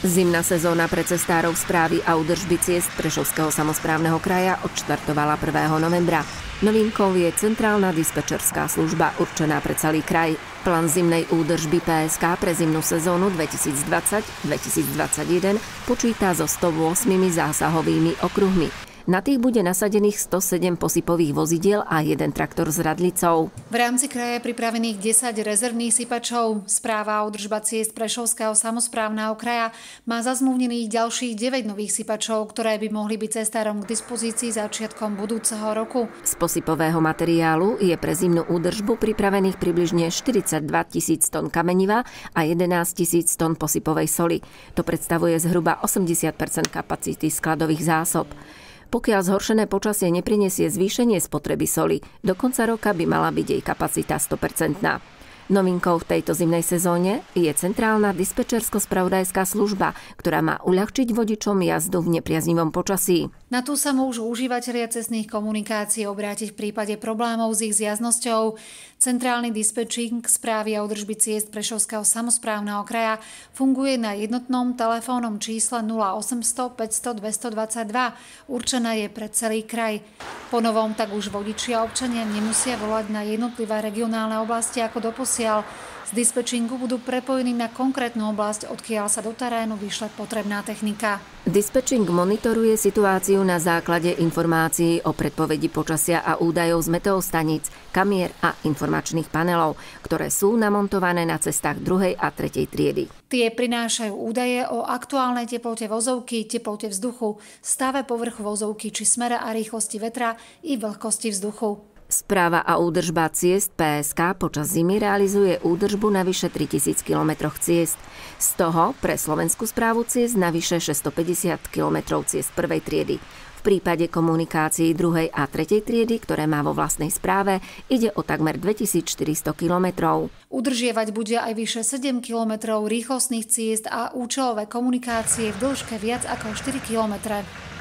Zimná sezóna pre cestárov správy a údržby ciest Prešovského samosprávneho kraja odštartovala 1. novembra. Novinkou je centrálna dispečerská služba určená pre celý kraj. Plán zimnej údržby PSK pre zimnú sezónu 2020-2021 počíta so 108 zásahovými okruhmi. Na tých bude nasadených 107 posypových vozidiel a 1 traktor s radlicou. V rámci kraja je pripravených 10 rezervných sypačov. Správa a údržba ciest Prešovského samosprávneho kraja má zazmluvnených ďalších 9 nových sypačov, ktoré by mohli byť cestárom k dispozícii začiatkom budúceho roku. Z posypového materiálu je pre zimnú údržbu pripravených približne 42 000 tón kameniva a 11 000 tón posypovej soli. To predstavuje zhruba 80% kapacity skladových zásob. Pokiaľ zhoršené počasie neprinesie zvýšenie spotreby soli, do konca roka by mala byť jej kapacita 100%. Novinkou v tejto zimnej sezóne je centrálna dispečersko-spravodajská služba, ktorá má uľahčiť vodičom jazdu v nepriaznivom počasí. Na tú sa môžu užívateľia cestných komunikácií obrátiť v prípade problémov s ich zjazdnosťou. Centrálny dispečing správy a údržby ciest Prešovského samosprávneho kraja funguje na jednotnom telefónnom čísle 0800 500 222. Určená je pre celý kraj. Po novom tak už vodiči a občania nemusia volať na jednotlivé regionálne oblasti ako doposiaľ. Z dispečingu budú prepojení na konkrétnu oblasť, odkiaľ sa do terénu vyšle potrebná technika. Dispečing monitoruje situáciu na základe informácií o predpovedi počasia a údajov z meteostaníc, kamier a informačných panelov, ktoré sú namontované na cestách 2. a 3. triedy. Tie prinášajú údaje o aktuálnej teplote vozovky, teplote vzduchu, stave povrchu vozovky či smere a rýchlosti vetra i vlhkosti vzduchu. Správa a údržba ciest PSK počas zimy realizuje údržbu na vyše 3000 km ciest. Z toho pre Slovenskú správu ciest na vyše 650 km ciest 1. triedy. V prípade komunikácií 2. a 3. triedy, ktoré má vo vlastnej správe, ide o takmer 2400 km. Udržiavať bude aj vyše 7 km rýchlostných ciest a účelové komunikácie v dĺžke viac ako 4 km.